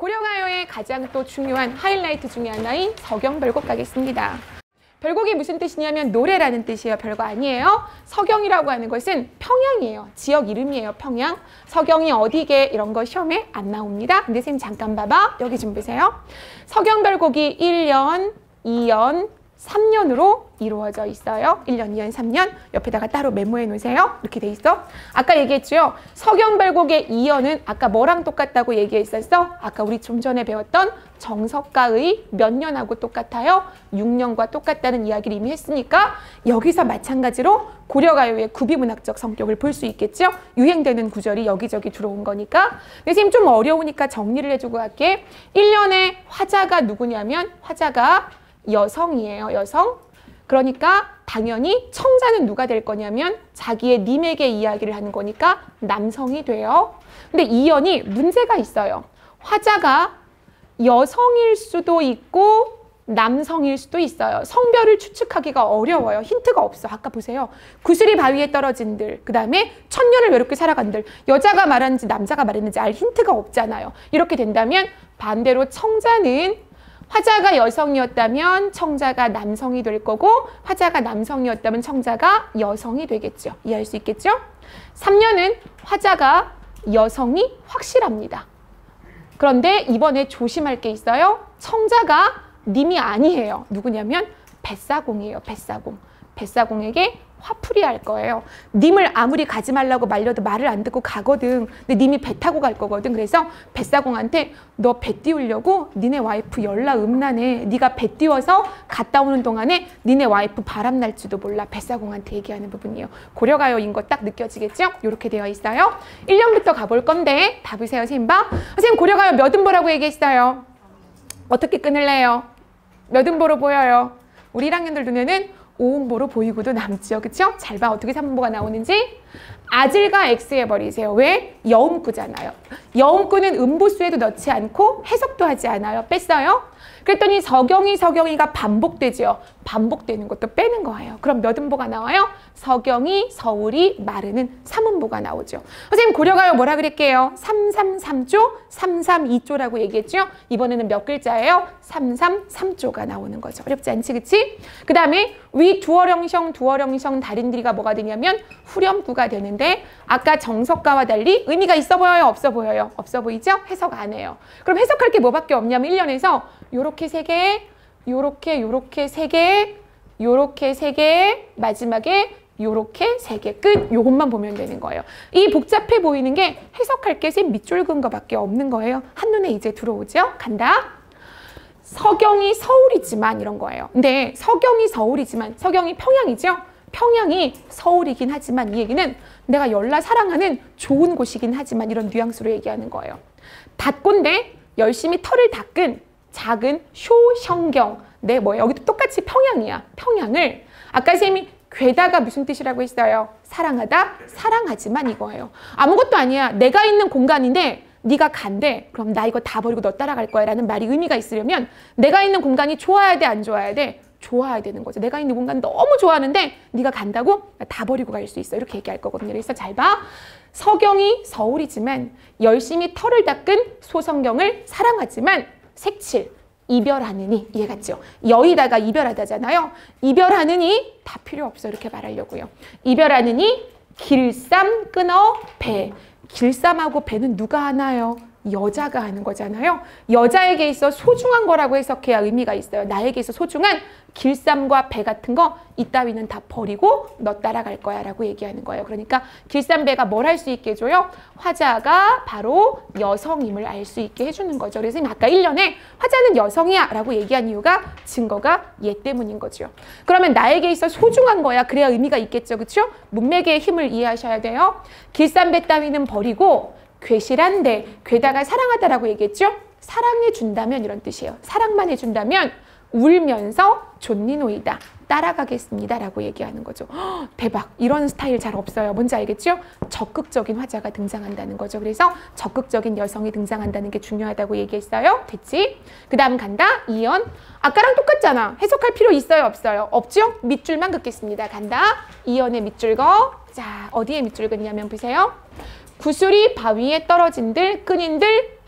고려가요의 가장 또 중요한 하이라이트 중에 하나인 서경별곡 가겠습니다. 별곡이 무슨 뜻이냐면 노래라는 뜻이에요. 별거 아니에요. 서경이라고 하는 것은 평양이에요. 지역 이름이에요. 평양. 서경이 어디게 이런 거 시험에 안 나옵니다. 근데 선생님 잠깐 봐봐. 여기 좀 보세요. 서경별곡이 1년, 2년, 3년으로 이루어져 있어요. 1년, 2년, 3년. 옆에다가 따로 메모해 놓으세요. 이렇게 돼 있어. 아까 얘기했죠. 서경별곡의 2년은 아까 뭐랑 똑같다고 얘기했었어? 아까 우리 좀 전에 배웠던 정석가의 몇 년하고 똑같아요? 6년과 똑같다는 이야기를 이미 했으니까 여기서 마찬가지로 고려가요의 구비문학적 성격을 볼 수 있겠죠? 유행되는 구절이 여기저기 들어온 거니까. 근데 선생님 좀 어려우니까 정리를 해주고 갈게. 1년에 화자가 누구냐면 화자가 여성이에요. 여성. 그러니까 당연히 청자는 누가 될 거냐면 자기의 님에게 이야기를 하는 거니까 남성이 돼요. 근데 이연이 문제가 있어요. 화자가 여성일 수도 있고 남성일 수도 있어요. 성별을 추측하기가 어려워요. 힌트가 없어. 아까 보세요. 구슬이 바위에 떨어진들, 그 다음에 천년을 외롭게 살아간들, 여자가 말하는지 남자가 말했는지 알 힌트가 없잖아요. 이렇게 된다면 반대로 청자는 화자가 여성이었다면 청자가 남성이 될 거고 화자가 남성이었다면 청자가 여성이 되겠죠. 이해할 수 있겠죠? 3년은 화자가 여성이 확실합니다. 그런데 이번에 조심할 게 있어요. 청자가 님이 아니에요. 누구냐면 뱃사공이에요. 뱃사공. 뱃사공에게 화풀이 할 거예요. 님을 아무리 가지 말라고 말려도 말을 안 듣고 가거든. 근데 님이 배 타고 갈 거거든. 그래서 뱃사공한테 너 배 띄우려고 니네 와이프 열나 음란해. 네가 배 띄워서 갔다 오는 동안에 니네 와이프 바람 날지도 몰라. 뱃사공한테 얘기하는 부분이에요. 고려가요인 거 딱 느껴지겠죠? 이렇게 되어 있어요. 1년부터 가볼 건데 다 보세요. 선생님 봐. 선생님 고려가요 몇 음보라고 얘기했어요? 어떻게 끊을래요? 몇 음보로 보여요? 우리 1학년들 눈에는 5음보로 보이고도 남지요. 그쵸? 잘 봐. 어떻게 3음보가 나오는지. 아질과 X 해버리세요. 왜? 여음구잖아요. 여음구는 음보수에도 넣지 않고 해석도 하지 않아요. 뺐어요? 그랬더니 서경이가 반복되죠. 반복되는 것도 빼는 거예요. 그럼 몇 음보가 나와요? 서경이, 서울이, 마르는 3음보가 나오죠. 선생님 고려가요 뭐라 그랬게요? 333조, 332조라고 얘기했죠? 이번에는 몇 글자예요? 333조가 나오는 거죠. 어렵지 않지, 그치? 그 다음에 위 두어령성 달인들이가 뭐가 되냐면 후렴구가 되는데 아까 정석가와 달리 의미가 있어 보여요? 없어 보여요? 없어 보이죠? 해석 안 해요. 그럼 해석할 게 뭐밖에 없냐면 1년에서 요렇게 3개, 요렇게 3개, 요렇게 3개, 마지막에 요렇게 3개 끝. 요것만 보면 되는 거예요. 이 복잡해 보이는 게 해석할 게 쌤 밑줄 그은 거밖에 없는 거예요. 한눈에 이제 들어오죠? 간다. 서경이 서울이지만 이런 거예요. 근데 서경이 서울이지만 서경이 평양이죠? 평양이 서울이긴 하지만 이 얘기는 내가 열나 사랑하는 좋은 곳이긴 하지만 이런 뉘앙스로 얘기하는 거예요. 닷꼰대 열심히 털을 닦은 작은 효형경. 네, 뭐 여기도 똑같이 평양이야. 평양을 아까 쌤이 괴다가 무슨 뜻이라고 했어요? 사랑하다, 사랑하지만 이거예요. 아무것도 아니야. 내가 있는 공간인데 네가 간대. 그럼 나 이거 다 버리고 너 따라갈 거야 라는 말이 의미가 있으려면 내가 있는 공간이 좋아야 돼, 안 좋아야 돼? 좋아야 되는 거죠. 내가 있는 공간 너무 좋아하는데 네가 간다고? 다 버리고 갈 수 있어. 이렇게 얘기할 거거든요. 그래서 잘 봐. 서경이 서울이지만 열심히 털을 닦은 소성경을 사랑하지만 색칠, 이별하느니 이해갔죠? 여의다가 이별하다잖아요. 이별하느니 다 필요 없어. 이렇게 말하려고요. 이별하느니 길쌈 끊어 배. 길쌈하고 배는 누가 하나요? 여자가 하는 거잖아요. 여자에게 있어 소중한 거라고 해석해야 의미가 있어요. 나에게 있어 소중한 길쌈과 배 같은 거 이따위는 다 버리고 너 따라갈 거야 라고 얘기하는 거예요. 그러니까 길쌈배가 뭘 할 수 있게 해줘요? 화자가 바로 여성임을 알 수 있게 해주는 거죠. 그래서 아까 1년에 화자는 여성이야 라고 얘기한 이유가 증거가 얘 때문인 거죠. 그러면 나에게 있어 소중한 거야. 그래야 의미가 있겠죠. 그렇죠? 문맥의 힘을 이해하셔야 돼요. 길쌈배 따위는 버리고 괴실한데, 괴다가 사랑하다라고 얘기했죠? 사랑해 준다면 이런 뜻이에요. 사랑만 해준다면 울면서 존니노이다. 따라가겠습니다 라고 얘기하는 거죠. 허, 대박. 이런 스타일 잘 없어요. 뭔지 알겠죠? 적극적인 화자가 등장한다는 거죠. 그래서 적극적인 여성이 등장한다는 게 중요하다고 얘기했어요. 됐지? 그 다음 간다. 이연. 아까랑 똑같잖아. 해석할 필요 있어요? 없어요? 없죠? 밑줄만 긋겠습니다. 간다. 이연의 밑줄 거. 자, 어디에 밑줄 긋냐면 보세요. 구슬이 바위에 떨어진들, 끈인들,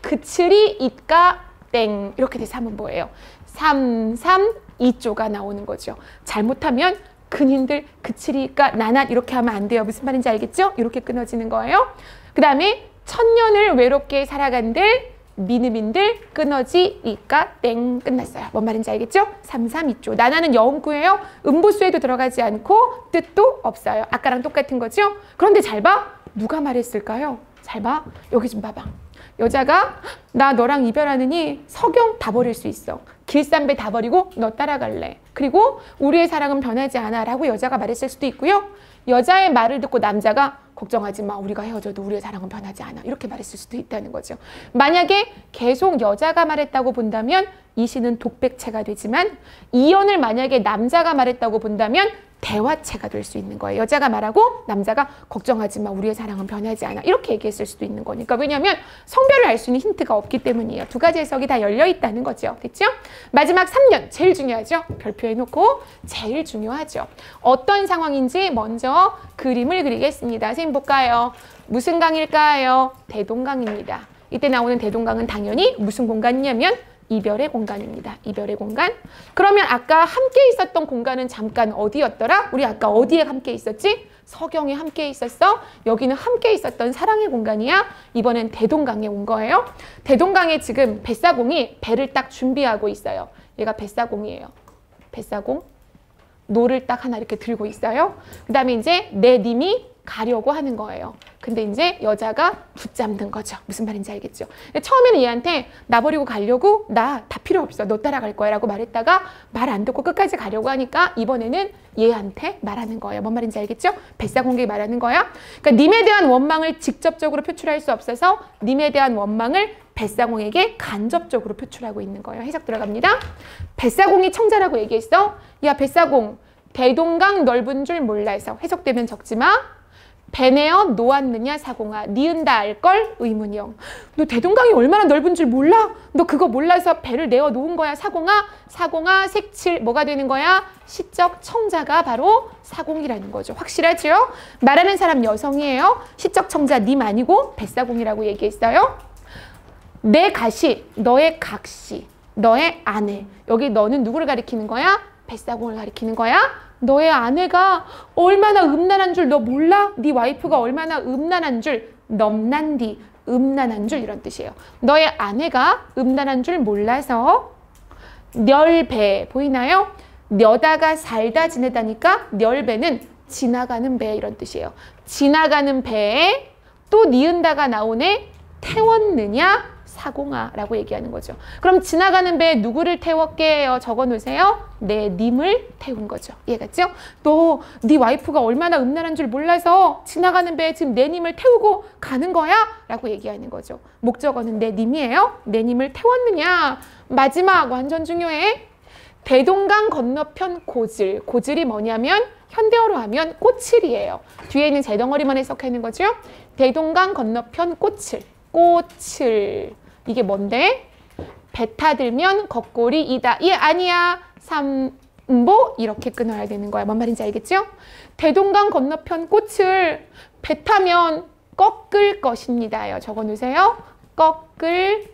그칠이 있까 땡 이렇게 돼서 하면 뭐예요? 3, 3, 2조가 나오는 거죠. 잘못하면 근인들 그칠이 있까 나낫 이렇게 하면 안 돼요. 무슨 말인지 알겠죠? 이렇게 끊어지는 거예요. 그 다음에 천년을 외롭게 살아간들 미느민들 끊어지 이까 땡 끝났어요. 뭔 말인지 알겠죠? 3, 3, 2조. 나나는 여음구예요. 음보수에도 들어가지 않고 뜻도 없어요. 아까랑 똑같은 거죠? 그런데 잘 봐. 누가 말했을까요? 잘 봐. 여기 좀 봐봐. 여자가 나 너랑 이별하느니 석영 다 버릴 수 있어. 길쌈배 다 버리고 너 따라갈래. 그리고 우리의 사랑은 변하지 않아 라고 여자가 말했을 수도 있고요. 여자의 말을 듣고 남자가 걱정하지 마. 우리가 헤어져도 우리의 사랑은 변하지 않아. 이렇게 말했을 수도 있다는 거죠. 만약에 계속 여자가 말했다고 본다면 이 시는 독백체가 되지만 이연을 만약에 남자가 말했다고 본다면 대화체가 될 수 있는 거예요. 여자가 말하고 남자가 걱정하지 마. 우리의 사랑은 변하지 않아. 이렇게 얘기했을 수도 있는 거니까. 왜냐하면 성별을 알 수 있는 힌트가 없기 때문이에요. 두 가지 해석이 다 열려 있다는 거죠. 됐죠? 마지막 3년 제일 중요하죠. 별표해 놓고 제일 중요하죠. 어떤 상황인지 먼저 그림을 그리겠습니다. 선생님 볼까요? 무슨 강일까요? 대동강입니다. 이때 나오는 대동강은 당연히 무슨 공간이냐면 이별의 공간입니다. 이별의 공간. 그러면 아까 함께 있었던 공간은 잠깐 어디였더라? 우리 아까 어디에 함께 있었지? 서경에 함께 있었어. 여기는 함께 있었던 사랑의 공간이야. 이번엔 대동강에 온 거예요. 대동강에 지금 뱃사공이 배를 딱 준비하고 있어요. 얘가 뱃사공이에요. 뱃사공. 노를 딱 하나 이렇게 들고 있어요. 그 다음에 이제 내 님이 가려고 하는 거예요. 근데 이제 여자가 붙잡는 거죠. 무슨 말인지 알겠죠? 처음에는 얘한테 나 버리고 가려고 나 다 필요 없어. 너 따라갈 거야 라고 말했다가 말 안 듣고 끝까지 가려고 하니까 이번에는 얘한테 말하는 거예요. 뭔 말인지 알겠죠? 뱃사공에게 말하는 거야. 그러니까 님에 대한 원망을 직접적으로 표출할 수 없어서 님에 대한 원망을 뱃사공에게 간접적으로 표출하고 있는 거예요. 해석 들어갑니다. 뱃사공이 청자라고 얘기했어. 야 뱃사공 대동강 넓은 줄 몰라서 해석되면 적지 마. 배내어 놓았느냐 사공아 니은다 알걸 의문형. 너 대동강이 얼마나 넓은 줄 몰라? 너 그거 몰라서 배를 내어 놓은 거야 사공아. 사공아 색칠 뭐가 되는 거야? 시적 청자가 바로 사공이라는 거죠. 확실하죠? 말하는 사람 여성이에요. 시적 청자 님 아니고 뱃사공이라고 얘기했어요. 내 가시 너의 각시 너의 아내. 여기 너는 누구를 가리키는 거야? 뱃사공을 가리키는 거야. 너의 아내가 얼마나 음란한 줄 너 몰라? 네 와이프가 얼마나 음란한 줄 넘난디 음란한 줄 이런 뜻이에요. 너의 아내가 음란한 줄 몰라서 널배 보이나요? 녀다가 살다 지내다니까 널배는 지나가는 배 이런 뜻이에요. 지나가는 배에 또 니은다가 나오네. 태웠느냐? 사공아 라고 얘기하는 거죠. 그럼 지나가는 배에 누구를 태웠게요? 적어 놓으세요. 네, 님을 태운 거죠. 이해갔죠? 또 네 와이프가 얼마나 음란한 줄 몰라서 지나가는 배에 지금 내 님을 태우고 가는 거야? 라고 얘기하는 거죠. 목적어는 내 님이에요. 내 님을 태웠느냐? 마지막 완전 중요해. 대동강 건너편 고질. 고질이 뭐냐면 현대어로 하면 꼬칠이에요. 뒤에 있는 재덩어리만 해석하는 거죠. 대동강 건너편 꼬칠. 꼬칠. 이게 뭔데? 배 타들면 겉골이 이다. 예, 아니야. 삼보 이렇게 끊어야 되는 거야. 뭔 말인지 알겠죠? 대동강 건너편 꽃을 배 타면 꺾을 것입니다요. 적어 놓으세요. 꺾을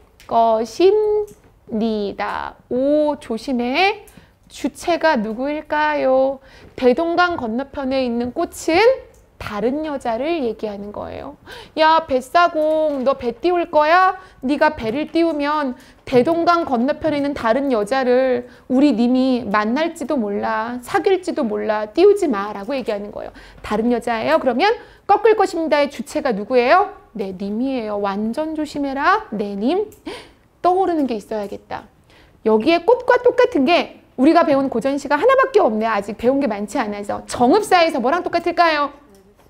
것입니다. 오, 조심해. 주체가 누구일까요? 대동강 건너편에 있는 꽃은 다른 여자를 얘기하는 거예요. 야 뱃사공 너 배 띄울 거야? 네가 배를 띄우면 대동강 건너편에 있는 다른 여자를 우리 님이 만날지도 몰라 사귈지도 몰라 띄우지 마 라고 얘기하는 거예요. 다른 여자예요? 그러면 꺾을 것입니다의 주체가 누구예요? 내 님이에요. 완전 조심해라. 내 님. 떠오르는 게 있어야겠다. 여기에 꽃과 똑같은 게 우리가 배운 고전시가 하나밖에 없네. 아직 배운 게 많지 않아서. 정읍사에서 뭐랑 똑같을까요?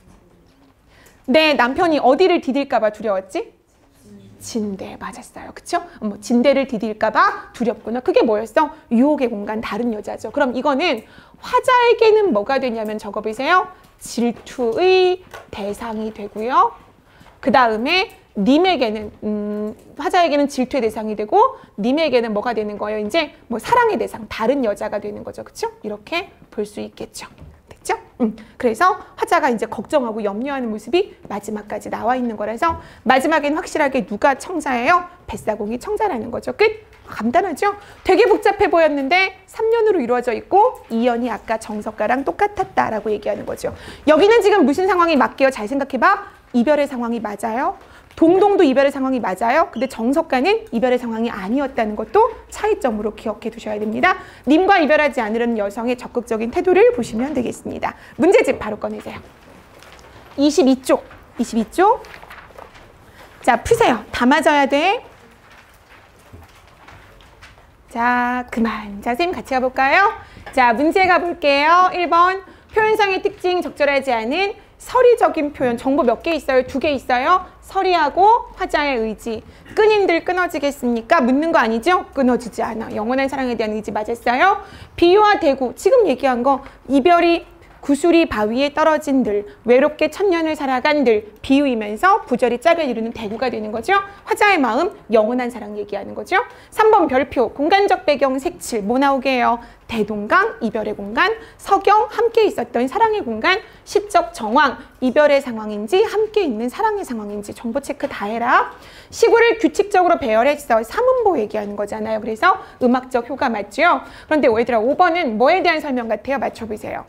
내 남편이 어디를 디딜까 봐 두려웠지? 진대. 맞았어요. 그쵸? 진대를 디딜까 봐 두렵구나. 그게 뭐였어? 유혹의 공간, 다른 여자죠. 그럼 이거는 화자에게는 뭐가 되냐면 적어보세요. 질투의 대상이 되고요. 그 다음에 님에게는 화자에게는 질투의 대상이 되고 님에게는 뭐가 되는 거예요? 이제 뭐 사랑의 대상, 다른 여자가 되는 거죠. 그쵸? 이렇게 볼 수 있겠죠. 됐죠? 그래서 화자가 이제 걱정하고 염려하는 모습이 마지막까지 나와 있는 거라서 마지막엔 확실하게 누가 청자예요? 뱃사공이 청자라는 거죠. 끝? 간단하죠? 되게 복잡해 보였는데 3년으로 이루어져 있고 2년이 아까 정석가랑 똑같았다라고 얘기하는 거죠. 여기는 지금 무슨 상황이 맞게요? 잘 생각해봐. 이별의 상황이 맞아요. 동동도 이별의 상황이 맞아요. 근데 정석가는 이별의 상황이 아니었다는 것도 차이점으로 기억해 두셔야 됩니다. 님과 이별하지 않으려는 여성의 적극적인 태도를 보시면 되겠습니다. 문제집 바로 꺼내세요. 22쪽. 자, 푸세요. 다 맞아야 돼. 자, 그만. 자, 선생님 같이 가볼까요? 자, 문제 가볼게요. 1번. 표현상의 특징 적절하지 않은 서리적인 표현. 정보 몇 개 있어요? 2개 있어요? 서리하고 화자의 의지. 끈인들 끊어지겠습니까? 묻는 거 아니죠? 끊어지지 않아. 영원한 사랑에 대한 의지 맞았어요? 비유와 대구. 지금 얘기한 거. 이별이 구슬이 바위에 떨어진들, 외롭게 천년을 살아간들, 비유이면서 부절이 짝을 이루는 대구가 되는 거죠. 화자의 마음, 영원한 사랑 얘기하는 거죠. 3번 별표, 공간적 배경, 색칠, 뭐 나오게 해요? 대동강, 이별의 공간, 서경, 함께 있었던 사랑의 공간, 시적 정황, 이별의 상황인지 함께 있는 사랑의 상황인지 정보 체크 다 해라. 시구를 규칙적으로 배열했어. 삼음보 얘기하는 거잖아요. 그래서 음악적 효과 맞죠? 그런데 얘들아 5번은 뭐에 대한 설명 같아요? 맞춰보세요.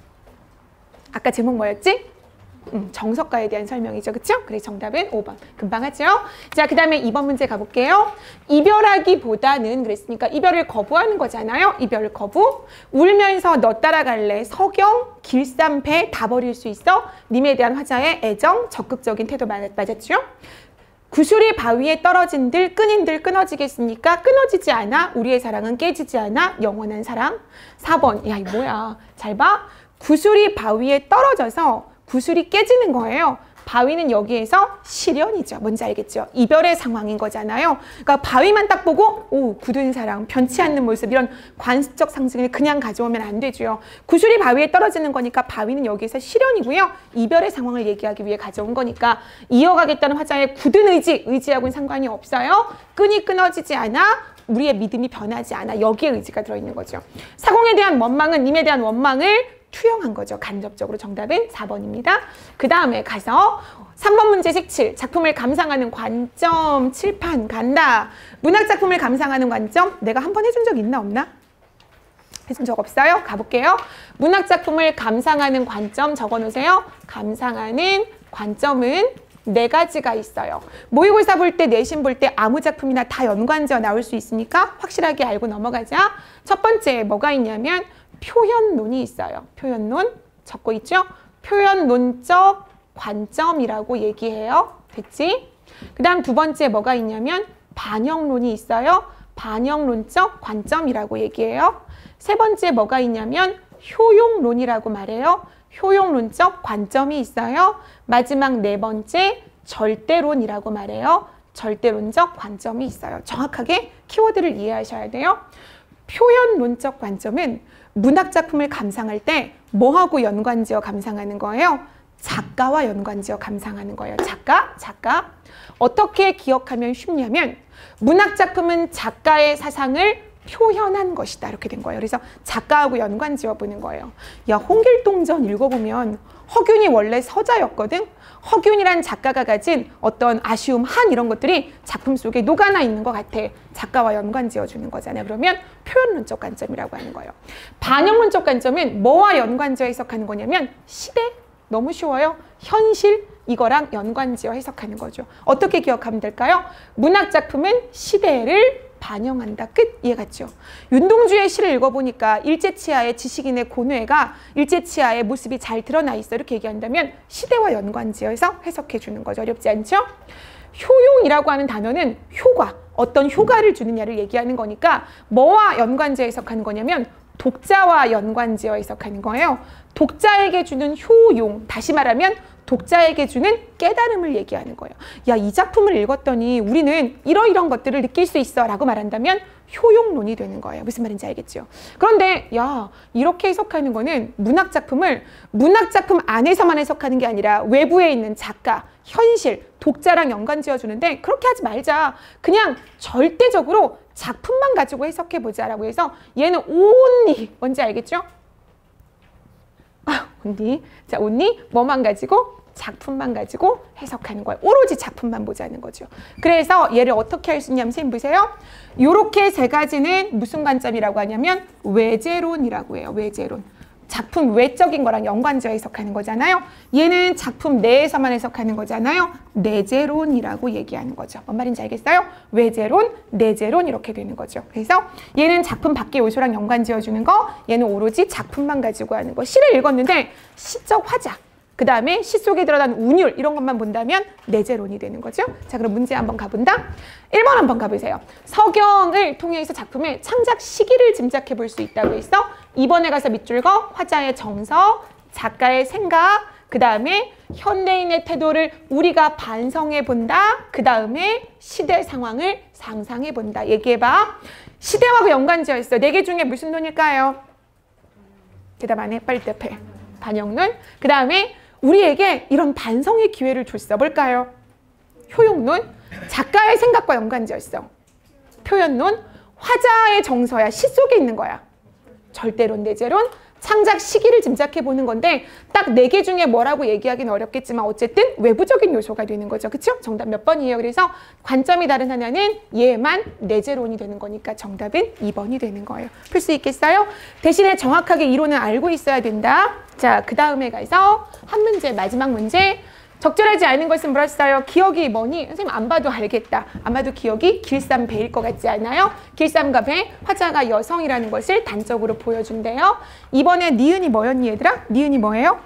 아까 제목 뭐였지? 정석가에 대한 설명이죠. 그쵸? 그래서 정답은 5번. 금방 하죠? 자, 그 다음에 2번 문제 가볼게요. 이별하기보다는 그랬으니까 이별을 거부하는 거잖아요. 이별 거부. 울면서 너 따라갈래. 서경, 길쌈배 다 버릴 수 있어. 님에 대한 화자의 애정, 적극적인 태도 맞았죠? 구슬이 바위에 떨어진들, 끈인들 끊어지겠습니까? 끊어지지 않아. 우리의 사랑은 깨지지 않아. 영원한 사랑. 4번. 야, 이거 뭐야. 잘 봐. 구슬이 바위에 떨어져서 구슬이 깨지는 거예요. 바위는 여기에서 실연이죠. 뭔지 알겠죠? 이별의 상황인 거잖아요. 그러니까 바위만 딱 보고 오, 굳은 사랑, 변치 않는 모습 이런 관습적 상징을 그냥 가져오면 안 되죠. 구슬이 바위에 떨어지는 거니까 바위는 여기에서 실연이고요. 이별의 상황을 얘기하기 위해 가져온 거니까 이어가겠다는 화자의 굳은 의지하고는 상관이 없어요. 끈이 끊어지지 않아. 우리의 믿음이 변하지 않아. 여기에 의지가 들어있는 거죠. 사공에 대한 원망은 님에 대한 원망을 투영한 거죠. 간접적으로 정답은 4번입니다. 그 다음에 가서 3번 문제 색칠. 작품을 감상하는 관점. 칠판 간다. 문학작품을 감상하는 관점. 내가 한 번 해준 적 있나 없나? 해준 적 없어요? 가볼게요. 문학작품을 감상하는 관점 적어놓으세요. 감상하는 관점은 4가지가 있어요. 모의고사 볼 때, 내신 볼 때 아무 작품이나 다 연관지어 나올 수 있으니까 확실하게 알고 넘어가자. 첫 번째 뭐가 있냐면 표현론이 있어요. 표현론 적고 있죠? 표현론적 관점이라고 얘기해요. 됐지? 그 다음 2번째 뭐가 있냐면 반영론이 있어요. 반영론적 관점이라고 얘기해요. 3번째 뭐가 있냐면 효용론이라고 말해요. 효용론적 관점이 있어요. 마지막 4번째 절대론이라고 말해요. 절대론적 관점이 있어요. 정확하게 키워드를 이해하셔야 돼요. 표현론적 관점은 문학작품을 감상할 때 뭐하고 연관지어 감상하는 거예요? 작가와 연관지어 감상하는 거예요. 작가. 어떻게 기억하면 쉽냐면 문학작품은 작가의 사상을 표현한 것이다. 이렇게 된 거예요. 그래서 작가하고 연관지어 보는 거예요. 야, 홍길동전 읽어보면 허균이 원래 서자였거든. 허균이란 작가가 가진 어떤 아쉬움, 한 이런 것들이 작품 속에 녹아나 있는 것 같아. 작가와 연관지어 주는 거잖아요. 그러면 표현론적 관점이라고 하는 거예요. 반영론적 관점은 뭐와 연관지어 해석하는 거냐면 시대, 너무 쉬워요. 현실, 이거랑 연관지어 해석하는 거죠. 어떻게 기억하면 될까요? 문학작품은 시대를 반영한다. 끝. 이해갔죠? 윤동주의 시를 읽어보니까 일제치하의 지식인의 고뇌가 일제치하의 모습이 잘 드러나 있어. 이렇게 얘기한다면 시대와 연관지어서 해석해 주는 거죠. 어렵지 않죠? 효용이라고 하는 단어는 효과, 어떤 효과를 주느냐를 얘기하는 거니까 뭐와 연관지어 해석하는 거냐면 독자와 연관지어 해석하는 거예요. 독자에게 주는 효용, 다시 말하면 독자에게 주는 깨달음을 얘기하는 거예요. 야, 이 작품을 읽었더니 우리는 이러이러한 것들을 느낄 수 있어 라고 말한다면 효용론이 되는 거예요. 무슨 말인지 알겠죠? 그런데 야, 이렇게 해석하는 거는 문학작품을 문학작품 안에서만 해석하는 게 아니라 외부에 있는 작가, 현실, 독자랑 연관지어 주는데 그렇게 하지 말자. 그냥 절대적으로 작품만 가지고 해석해보자 라고 해서 얘는 only, 뭔지 알겠죠? only. 자, only 뭐만 가지고? 작품만 가지고 해석하는 거예요. 오로지 작품만 보자는 거죠. 그래서 얘를 어떻게 할 수 있냐면 선생님 보세요. 요렇게 세 가지는 무슨 관점이라고 하냐면 외제론이라고 해요. 외제론. 작품 외적인 거랑 연관지어 해석하는 거잖아요. 얘는 작품 내에서만 해석하는 거잖아요. 내재론이라고 얘기하는 거죠. 뭔 말인지 알겠어요? 외제론, 내재론 이렇게 되는 거죠. 그래서 얘는 작품 밖의 요소랑 연관지어 주는 거, 얘는 오로지 작품만 가지고 하는 거. 시를 읽었는데 시적 화자, 그 다음에 시 속에 들어간 운율 이런 것만 본다면 내재론이 되는 거죠. 자, 그럼 문제 한번 가본다. 1번 한번 가보세요. 서경을 통해서 작품의 창작 시기를 짐작해 볼 수 있다고 해서 2번에 가서 밑줄 거 화자의 정서, 작가의 생각, 그 다음에 현대인의 태도를 우리가 반성해 본다. 그 다음에 시대 상황을 상상해 본다. 얘기해봐. 시대하고 연관지어 있어. 4개 중에 무슨 논일까요? 대답 안 해. 빨리 대답해. 반영론. 그 다음에 우리에게 이런 반성의 기회를 줬어. 뭘까요? 효용론. 작가의 생각과 연관지어 있어. 표현론. 화자의 정서야. 시 속에 있는 거야. 절대론, 내재론. 창작 시기를 짐작해 보는 건데 딱 4개 중에 뭐라고 얘기하기는 어렵겠지만 어쨌든 외부적인 요소가 되는 거죠. 그쵸? 정답 몇 번이에요? 그래서 관점이 다른 하나는 얘만 내재론이 되는 거니까 정답은 2번이 되는 거예요. 풀 수 있겠어요? 대신에 정확하게 이론을 알고 있어야 된다. 자, 그 다음에 가서 한 문제, 마지막 문제. 적절하지 않은 것은 뭐랬어요? 기억이 뭐니? 선생님 안 봐도 알겠다. 아마도 기억이 길쌈배일 것 같지 않아요? 길쌈과 배, 화자가 여성이라는 것을 단적으로 보여준대요. 이번에 니은이 뭐였니 얘들아? 니은이 뭐예요?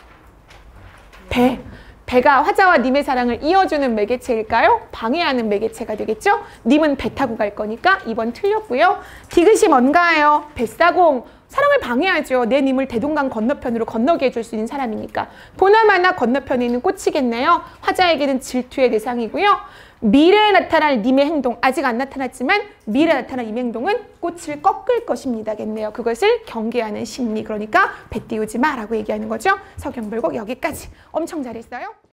배. 배가 화자와 님의 사랑을 이어주는 매개체일까요? 방해하는 매개체가 되겠죠? 님은 배 타고 갈 거니까 2번 틀렸고요. 디귿이 뭔가요? 뱃사공. 사랑을 방해하죠. 내 님을 대동강 건너편으로 건너게 해줄 수 있는 사람이니까. 보나마나 건너편에 있는 꽃이겠네요. 화자에게는 질투의 대상이고요. 미래에 나타날 님의 행동, 아직 안 나타났지만 미래에 나타날 님의 행동은 꽃을 꺾을 것입니다겠네요. 그것을 경계하는 심리, 그러니까 배 띄우지 마라고 얘기하는 거죠. 서경불곡 여기까지. 엄청 잘했어요.